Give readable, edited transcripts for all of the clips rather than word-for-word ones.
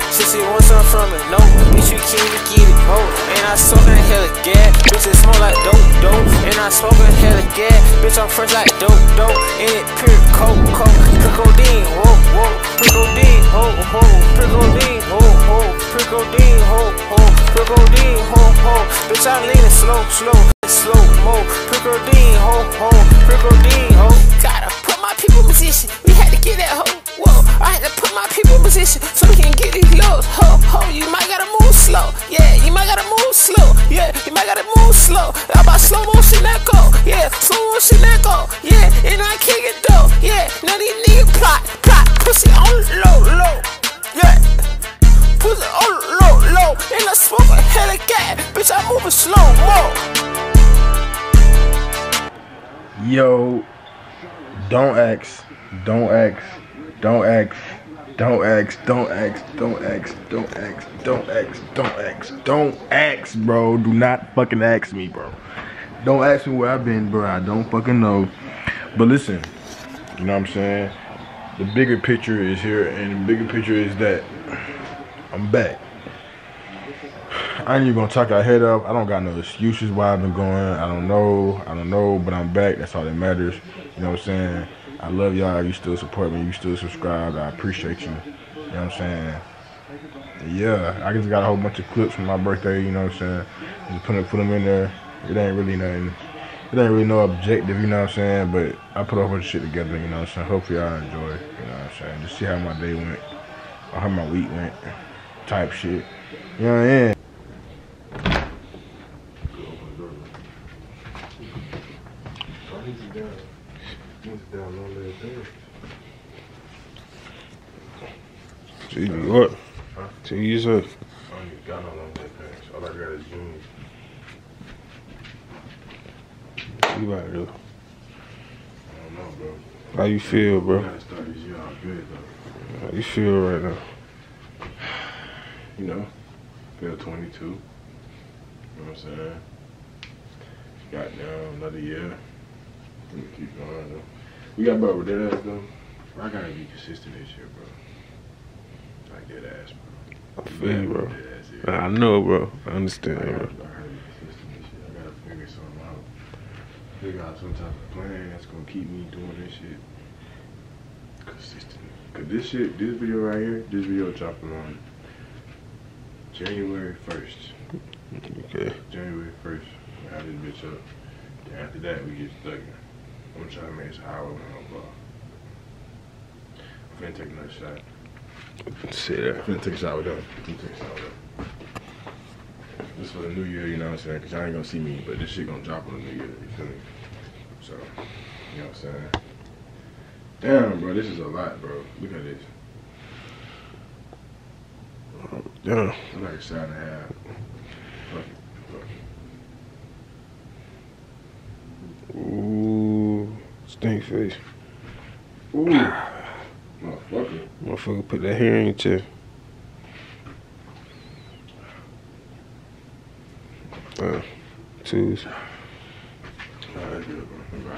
She want something from it, no, bitch, you can't even get it, ho. And I smoking hella gas, bitch, it smell like dope. And I smoking hella gas, bitch, I'm fresh like dope. And it pure coke, codeine, whoa, codeine, ho, codeine, ho, codeine, ho, bitch, I lean it slow, mo, codeine, ho, codeine, ho. Gotta put my people in position, we had to get that ho. Whoa, I had to put my people in position so we can get these lows. Ho, you might gotta move slow. Yeah, you might gotta move slow. Yeah, you might gotta move slow. How about slow motion that go? Yeah, slow motion that go. Yeah, and I kick it though. Yeah, now these niggas plot, pussy on low. Yeah, pussy on low. And I smoke a hella gas, bitch, I moving slow mo. Yo, don't ask, bro. Do not fucking ask me, bro. Don't ask me where I've been, bro. I don't fucking know. But listen, you know what I'm saying? The bigger picture is here, and the bigger picture is that I'm back. I ain't even gonna talk our head up. I don't got no excuses why I've been going. I don't know, but I'm back. That's all that matters. You know what I'm saying? I love y'all. You still support me. You still subscribe. I appreciate you. You know what I'm saying? Yeah, I just got a whole bunch of clips from my birthday. You know what I'm saying? Just put them in there. It ain't really nothing. It ain't really no objective. You know what I'm saying? But I put a whole bunch of shit together. You know what I'm saying? Hopefully y'all enjoy it. You know what I'm saying? Just see how my day went, or how my week went, type shit. You know what I mean? See what? Huh? To use her. I don't even got no long leg pants. All I got is jeans. You about to do? I don't know, bro. How you feel, bro? We gotta start this year out good, though. How you feel right now? You know, feel 22. You know what I'm saying? Got down another year. Let me keep going, though. We got about that ass, though. I gotta be consistent this year, bro. Like that ass, bro. I feel you, bro. I know, bro. I understand, bro. I gotta be consistent this year. I gotta figure something out. Figure out some type of plan that's gonna keep me doing this shit consistently. Cause this video right here, this video dropping on January 1st. Okay. January 1st. We have this bitch up. Then after that, we get stuck. I'm gonna try to make this an hour when I'm vlog. I'm finna take another shot. Say that. I'm finna take a shot with them. This for the new year, you know what I'm saying? Cause y'all ain't gonna see me, but this shit gonna drop on the new year, you feel me? So, you know what I'm saying? Damn, bro, this is a lot, bro. Look at this. Yeah. It's like a shot and a half. Fuck it. Ooh, stink face. Ooh, motherfucker. Motherfucker put that hair in your chest. Twos. Alright, good, bro.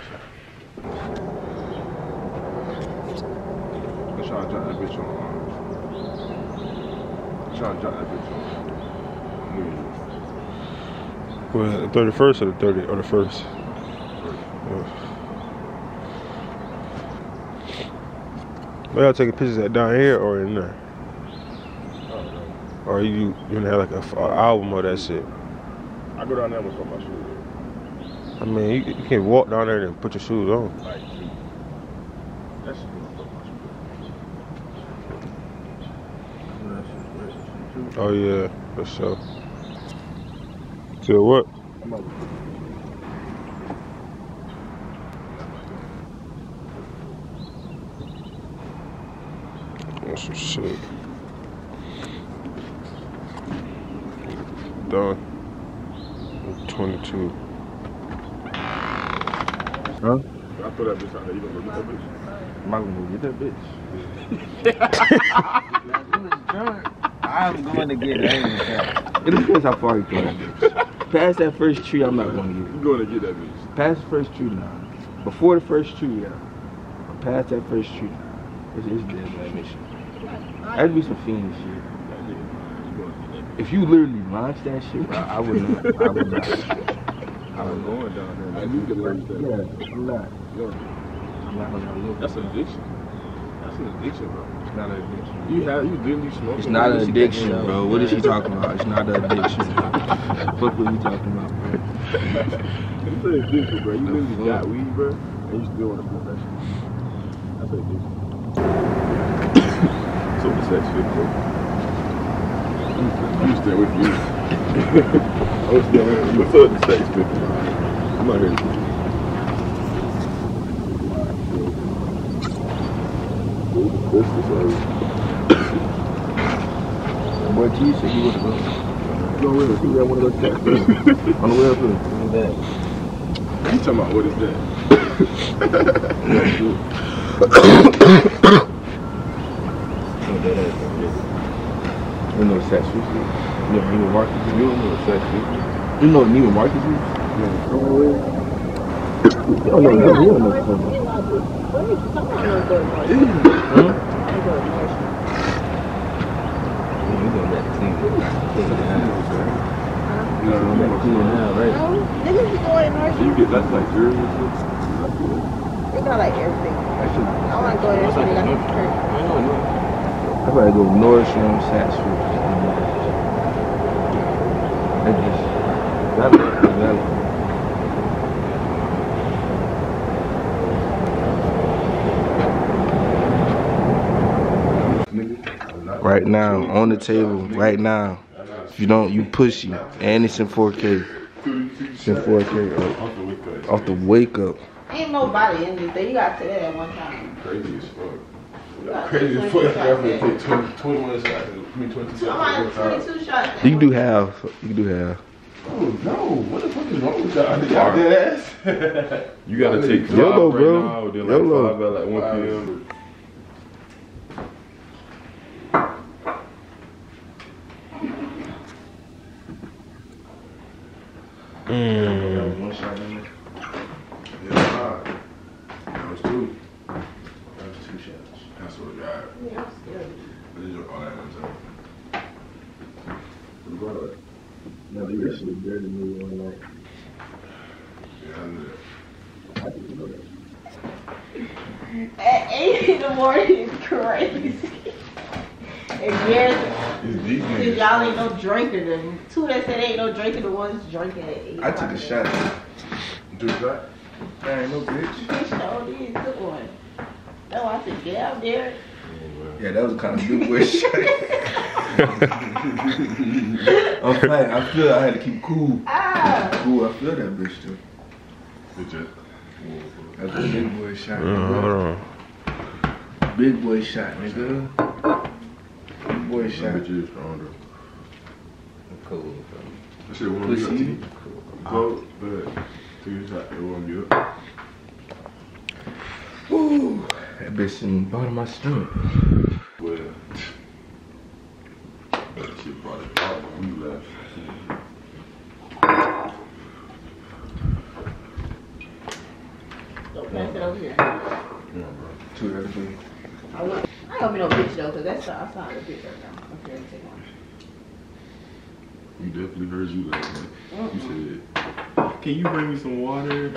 Let's try to drop that bitch on. Let's try to drop that bitch on. New Year's. Well, the 31st or the 30th or the 1st? Well, y'all taking pictures at down here or in there? Or you gonna have like an album or that shit? I go down there and put my shoes on. I mean, you can't walk down there and put your shoes on. Like, that's just gonna put my shoes on. Oh yeah, for sure. Till what? I'm about That's some shit. Done. 22. Huh? I throw that bitch out there. You gonna go get that bitch? I'm not gonna go get that bitch. I'm going to get it. It depends how far you throw that bitch. Past that first tree, I'm not going to get it. You going to get that bitch? Past the first tree, nah. Before the first tree, yeah. But past that first tree, it's dead, man. That'd be some fiend shit. If you literally launch that shit, bro, I would not. I would not. I'm going down there. I need to learn that. Yeah, I'm not. Yo, I'm not gonna look. That's an addiction. That's an addiction, bro. It's not an addiction. You literally smoking. It's not an addiction, bro. What is she talking about? It's not an addiction. Fuck what you talking about, bro? It's an addiction, bro. You literally got weed, bro, and you still want to smoke that shit. That's an addiction. So the sex fit, bro. I'm staying with you. I'm staying with you. What's up, the sex fit? I'm out here. This is Boy, T said he was a girl. you don't really see that one of those cats on the way up here. Look at that. You talking about what is that? You know what sex is? You know Neiman Marcus is? You don't know what sex is. You know what Neiman Marcus is? You don't know what you don't know what you're talking You get that's like Jersey and shit. They got like everything. I want to go there and see like a church. I probably go Nordstrom, Saks Fifth. That just that. Right now, on the table, right now. If you don't, you pushy. And it's in 4K. It's in 4K. Off the wake up. Ain't nobody in this thing. You got to say that at one time. Crazy as fuck. Crazy as fuck. Definitely take 21 shots. I mean 22 shots. 22 shots. You can do half. You can do half. Oh no! What the fuck is wrong with y'all? Y'all dead ass. You gotta take 5 YOLO, right bro. now. Then YOLO. like 5 at like 1 p.m. One shot in there. Yeah, 5. That was 2. That was 2 shots. That's what I got. Yeah, I'm scared. I did all that one time. What about it? No, you actually better than me one night. Yeah, I knew that. At 8 in the morning is crazy. And yes, It's these since niggas. y'all ain't no drinker, the two that said ain't no drinker, the ones drinking at 8. I took a shot. Do that? There ain't no bitch. Bitch, no, did took one. No, I said, get out there. Yeah, that was kind of good boy shot. I'm fine. I feel I had to keep cool. Ah. Cool, I feel that bitch too. Did you? That's a big boy shot, nigga. Big boy shot, nigga. Big boy shot. Bitch is stronger. Cool. That shit won't be up to you. Cold, but 2 shots, it won't be up. Woo! That bitch in the bottom of my stomach. Well, that shit brought it out when we left. Don't pass it over here. Yeah, bro. Two everything. I ain't gonna be no bitch though, cause that's I sound like a bitch right now. I'm here to take one. You definitely heard you last night. You said, can you bring me some water?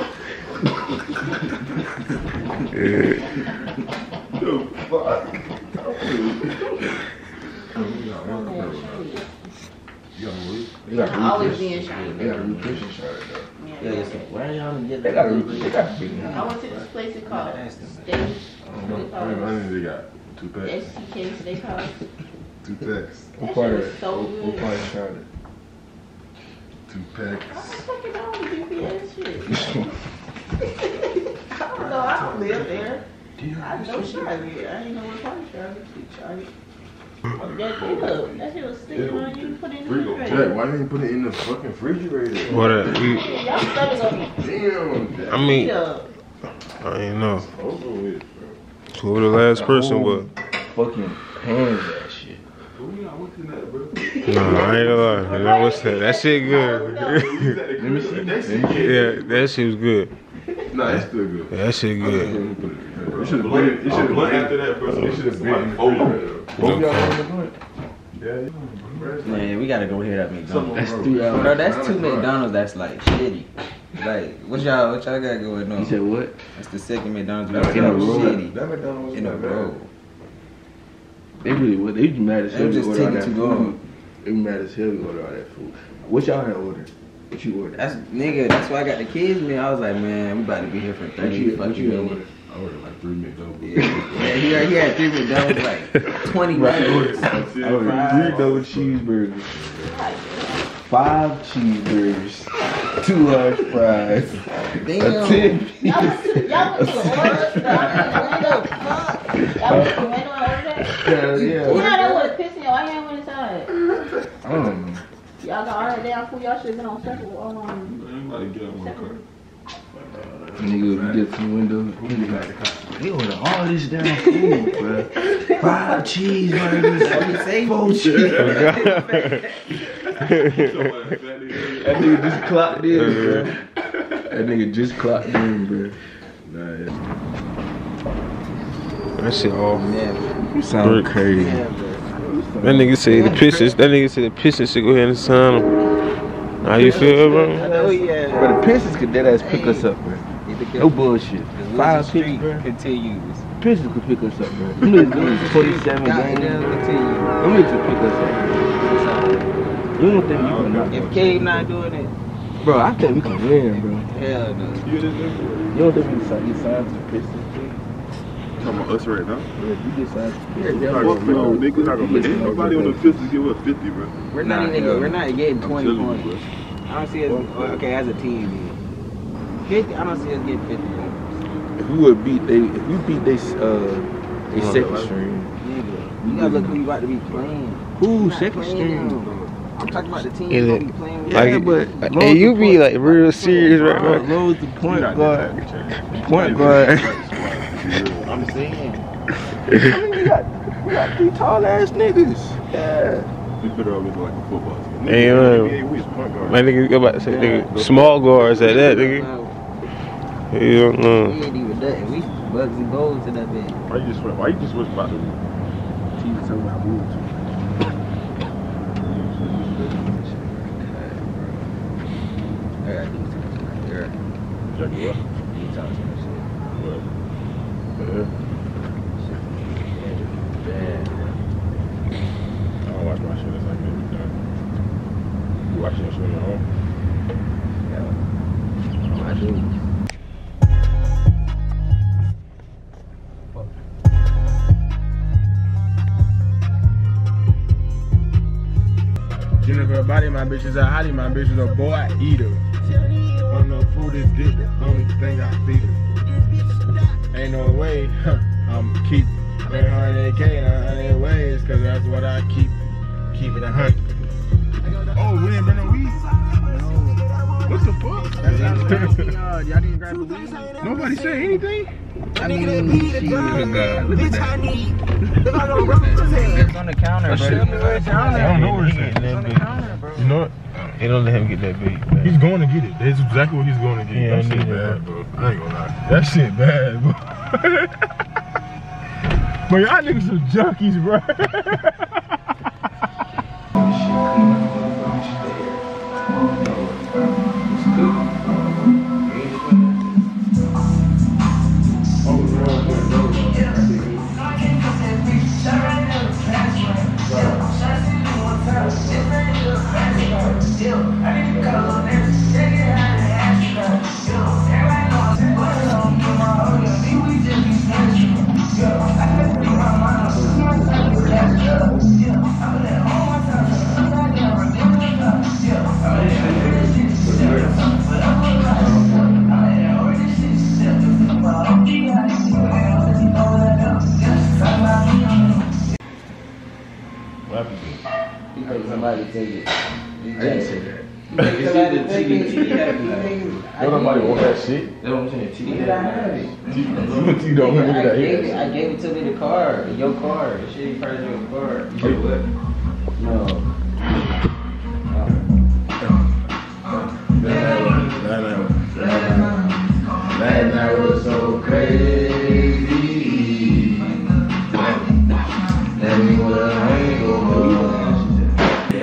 The fuck? They got I'm always being shiny. They got a nutrition shot though. Yeah. Why y'all get that? They got big I went to this place called Steak. I think they got 2 packs. STK Steakhouse. 2 packs. That shit was so What good. part shot it? 2 What the packs. fuck is wrong with GPS shit? I don't know. I don't live there. I know Charlotte. I ain't know what part of Charlotte. Charlotte. That shit was sticking on you. Put it in the refrigerator. Jack, why didn't you put it in the fucking refrigerator? What? Y'all stomach gonna be Damn, Jack. I mean, beat up. I ain't know Over with, bro. who the last person was. Fucking pans that shit. What we not looking at, bro? Nah, I ain't gonna lie. You know what's that? That shit good. Let me see. That shit Yeah, that shit was good. Nah, it's still good. Yeah, that shit good. It should have been. It should have been after that, bro. It should have been in the refrigerator. Both y'all on the joint? Man, we gotta go hit up McDonald's. That's 3 hours. Bro, that's 2 McDonald's that's like shitty. Like, what y'all got going on? You said what? That's the second McDonald's we got shitty. In a row. They really would. They be mad as hell. They just taking too long. They be mad as hell to order all that food. What y'all had ordered? What you ordered? That's why I got the kids, man. I was like, man, we about to be here for 30 fucking minutes. I ordered like 3 McDonald's. Yeah, he had 3 McDonald's like 20 minutes. I ordered 3 double cheeseburgers, 5 cheeseburgers, 2 large fries, Damn. a 10 piece. Y'all went to the order? Y'all went to the window and ordered that? Hell yeah. You know that would have pissed me off. Why y'all went inside? I don't know. Y'all got all that damn food. Y'all should have been on circle. Nigga, we get to the window. They order all this damn food, bro. 5 cheeseburgers, 4 cheeseburgers. That nigga just clocked in, bro. That nigga just clocked in, bro. That shit all. You sound crazy. That nigga say the Pistons. That nigga say the Pistons should go ahead and sign him. How you feel, bro? I know, yeah. Bro, the Pistons could dead ass pick us up, bro. No bullshit. 5 picks, bro. Continues. Pistons could pick us up, bro. Them niggas doing 27 games. Them niggas could pick us up. You don't think we can knock If us? Cade not doing it, Bro, I think we can win, bro. hell no. You don't think we can get signed to the Pistons? Talking about us right now? Yeah, you get signed to the Pistons. Fuck no, nigga. Ain't nobody on the Pistons give up 50, bro. We're not getting 20 telling you, points. bro. I don't see us. Okay, as a team, yeah. 50. I don't see us getting 50 points. If we beat they second string. Nigga, you gotta look who you about to be playing. Who You're not second playing string? them. I'm talking about the team Yeah, you gonna be playing with. Like, but hey, you be like real serious right now. Lowe's the point guard. Point guard. I'm saying. I mean, we got 3 tall ass niggas. Yeah. We better all look like a football team. Hey, NBA, we is point guard. My nigga about to say, nigga, small guards at that, nigga. You don't know. We ain't even done. We bugs and goals in that bitch. Why you just switch about the Team is something I moved to. I gotta do something right there. Jack you up? You talking some shit. What? Bad. I don't watch my shit. It's like this. You watching your shit on your own? Yeah. I do. Jennifer, body my bitches a hottie, my bitches a boy eater. Don't know food is good, the only thing I feed her. Ain't no way, I'm keep 100K in 100 ways, cause that's what I keep it 100. Oh, we didn't bring no weed? What the fuck? Y'all didn't grab the weed? Nobody said anything? I mean, shit. Look at that. It's on the counter, bro. I don't know where it's at. It's on the counter, bro. You know what? They don't let him get that bait. He's going to get it. That's exactly what he's going to get. Yeah, That shit bad, bro. I ain't gonna lie. That shit bad, bro. But y'all niggas some junkies, bro. Somebody take it. I didn't say that. Somebody take it. Nobody want that shit. That's what I'm saying. You don't look at that I gave it to me the card, your card. The shit part of your card. You did what? No. That night was so crazy. Let me put a hangover.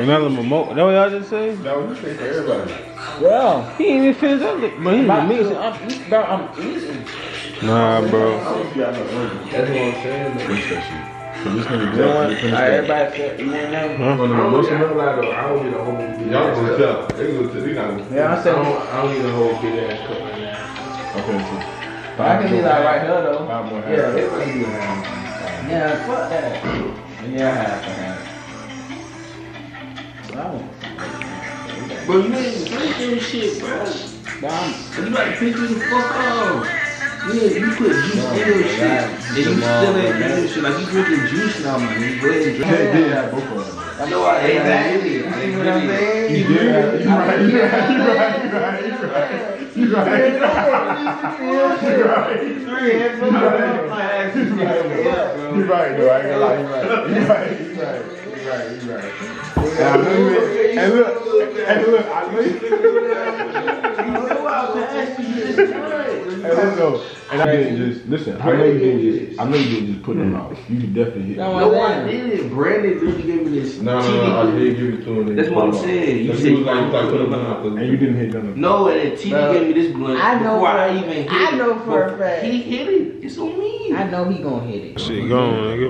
Another mimosa. That what y'all just say? That was just for everybody. Yeah. He ain't even finished that. But he about me. I'm eating. Nah, bro. That's what I'm saying. What's that shit? So this nigga Everybody said, you ain't never. I don't get a whole. Y'all gonna tell. They not gonna. Yeah, I said, I don't need a whole big ass cup right now. Okay, so. but I can eat like right here though. Five more half. Yeah, everybody do half. Yeah, fuck that. Yeah, half. Bro, you ain't drink your shit, bro. You about to piss me the fuck off. Yeah, you put juice in your shit. And you still ain't drinking your shit. Like you drinking juice now, man. You go ahead and drink it. Did have both of them. I know I ate that. You see what I'm saying? You did. You right. Though. I ain't gonna lie. You right. And look, I know you. And I didn't just listen. I know you didn't just put them out. You could definitely hit. No, I didn't. Brandon really gave me this. No, I did give it to him. That's what I'm saying. You said you like put them out, and you didn't hit none of them. No, and then TD gave me this blunt before I even hit it. I know for a fact. He hit it. It's on me. I know he gonna hit it. Shit, go on, nigga.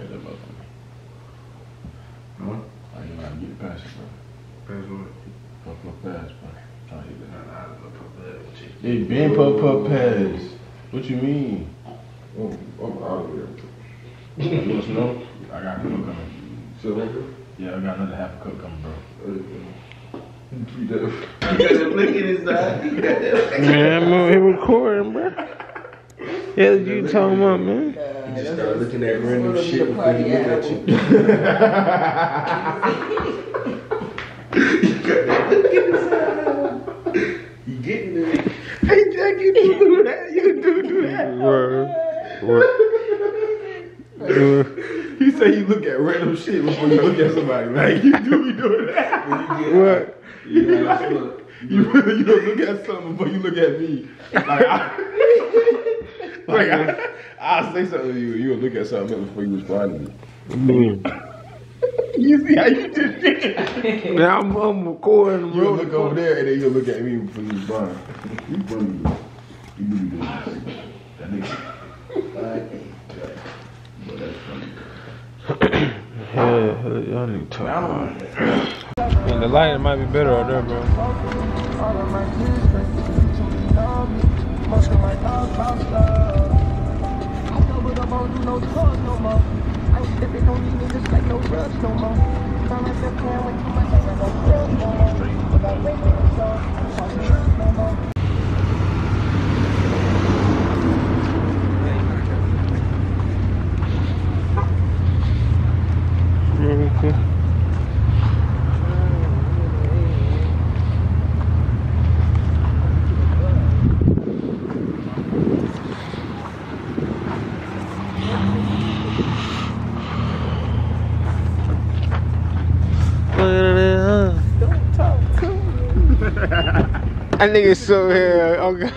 Huh? I ain't gonna get past it, bro. Pass what? Puff pass, bro. Trying to hit that. They been puff pass. What you mean? Oh, I'm out of here. You want some more? I got a cup coming. So, yeah, I got another half a cup coming, bro. You got that flick in his eye. Man, I'm over here recording, bro. Hell, you talking about, man? You just start looking at random shit before you look at you. You got that look in his eye. You getting it? Hey, Jack, you do that. You do that. He said you look at random shit before you look at somebody. Like, you do be doing that. What? You don't look at something before you look at me. I'll say something to you. You'll look at something else before you respond to me. You see how you did it? Now I'm recording, bro. You'll look over there and then you'll look at me before you respond. You funny. You do be doing that. That nigga. But that's funny. Hell, y'all need to talk about it. And the light might be better out there, bro. That nigga so here. Oh god.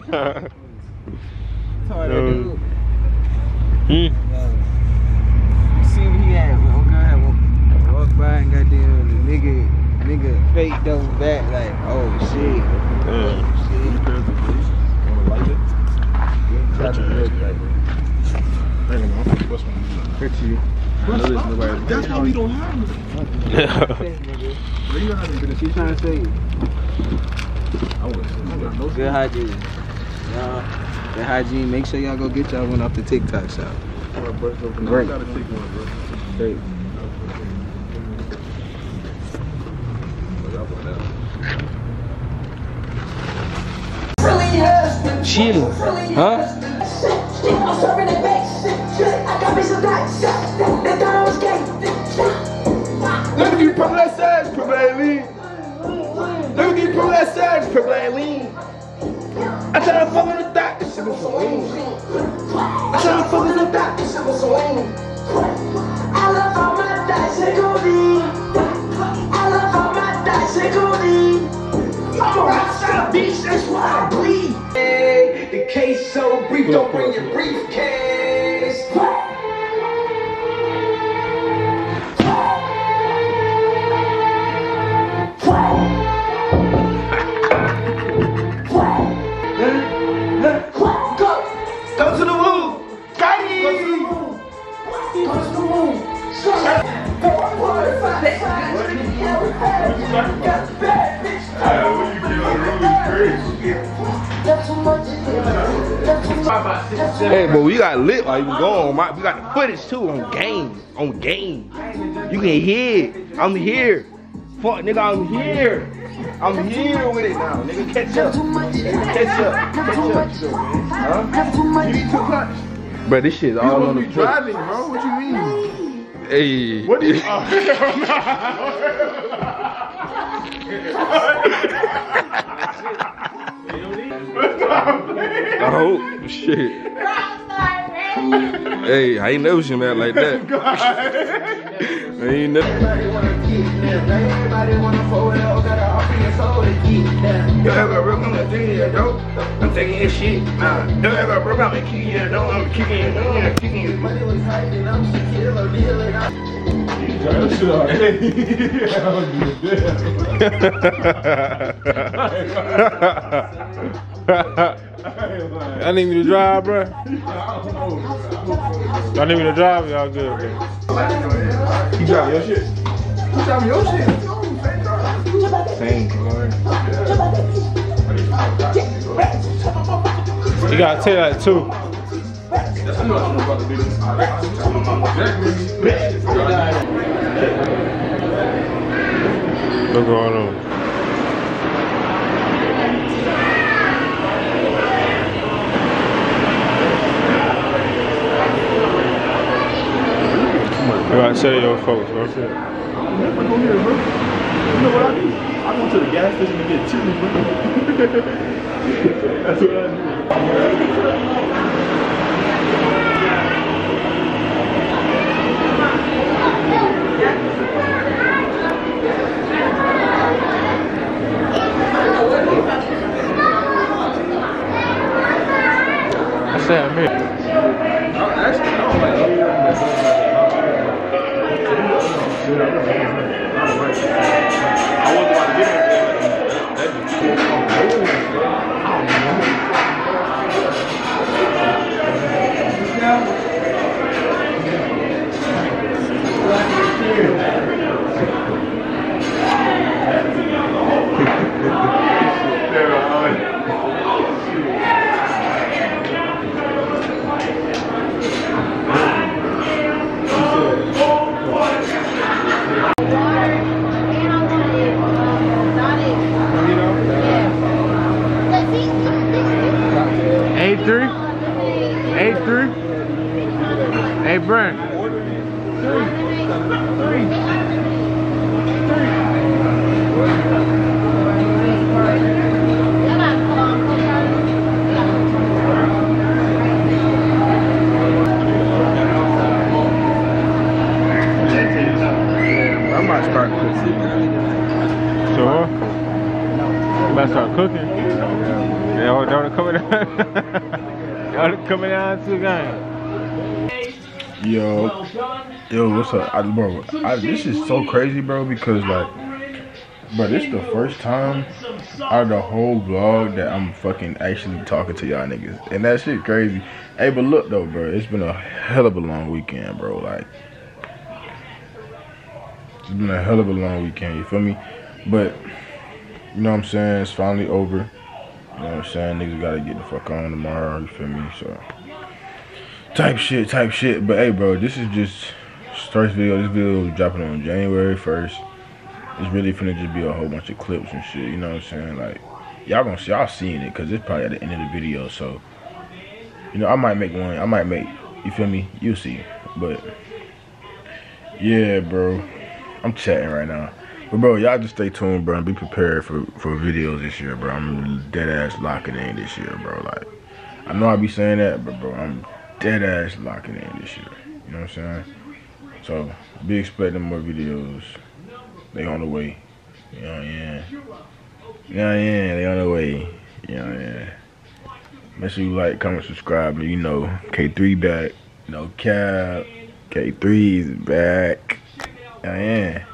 You see what he had? Oh god, walk by and goddamn the nigga fake double back like, oh shit. That's why we don't have them. She's trying to say good hygiene. Good hygiene. Make sure y'all go get y'all one off the TikTok shop. Great. Great. Chill. Huh? I'm serving it back. I got me some nights. They thought I was gay. Let me get from that side, probably. Let me get from that side, probably. I try to fuck with the doctor, shit was so lean. I try to fuck with the doctor, shit was so lean. I love all my dice and codeine. I love all my dice and codeine. I'm a rockstar bitch, that's why I bleed. Hey, the case so brief, don't bring your briefcase. Hey, but we got lit while you was gone. We got the footage too on game. On game. You can hear it. I'm here. Fuck, nigga, I'm here. I'm here with it now. Nigga, catch up. Catch up. Catch up. Huh? You need 2 cups. Bro, this shit's all on the foot. Driving, bro. What you mean? Hey. What do you? Oh shit. Hey, I ain't never seen that like that. I ain't never. Everybody wanna forward up, got a heart in your soul to keep down. Yo, I got real, I'm taking your dope. I'm taking your shit. Yo, I got real, I'm kicking your dope. I'm kicking your dope. I'm kicking your money was hiding. I'm secure, dealing. I need me to drive, bro. Y'all need me to drive? Y'all good, bro. You driving your shit? You driving your shit? Same car. You gotta take that too. What's going on? You gotta tell your folks, bro. I'm never go here, bro. You know what I do? I go to the gas station and get chili, bro. That's what I do. I said I'm here. Hey, Brent. I might start cooking. Sure. You might start cooking. Yeah, don't come down. Y'all coming down too, gang. Yo, what's up, bro? This is so crazy, bro, because like, bro, this is the first time out of the whole vlog that I'm fucking actually talking to y'all niggas, and that shit crazy. Hey, but look though, bro, it's been a hell of a long weekend, bro. Like, it's been a hell of a long weekend. You feel me? But you know what I'm saying? It's finally over. You know what I'm saying? Niggas gotta get the fuck on tomorrow. You feel me? So. Type shit. But hey, bro, this is just first video. This video is dropping on January 1st. It's really finna just be a whole bunch of clips and shit. You know what I'm saying? Like, y'all seeing it because it's probably at the end of the video. So, you know, I might make one. You feel me? You'll see. But yeah, bro, I'm chatting right now. But bro, y'all just stay tuned, bro, and be prepared for videos this year, bro. I'm dead ass locking in this year, bro. Like, I know I be saying that, but bro, I'm dead ass locking in this year. You know what I'm saying? So be expecting more videos. They on the way. You know what I'm saying? Yeah, they on the way. You know what I'm saying? Make sure you like, comment, subscribe. You know, K3 back. No cap. K3 is back. Yeah.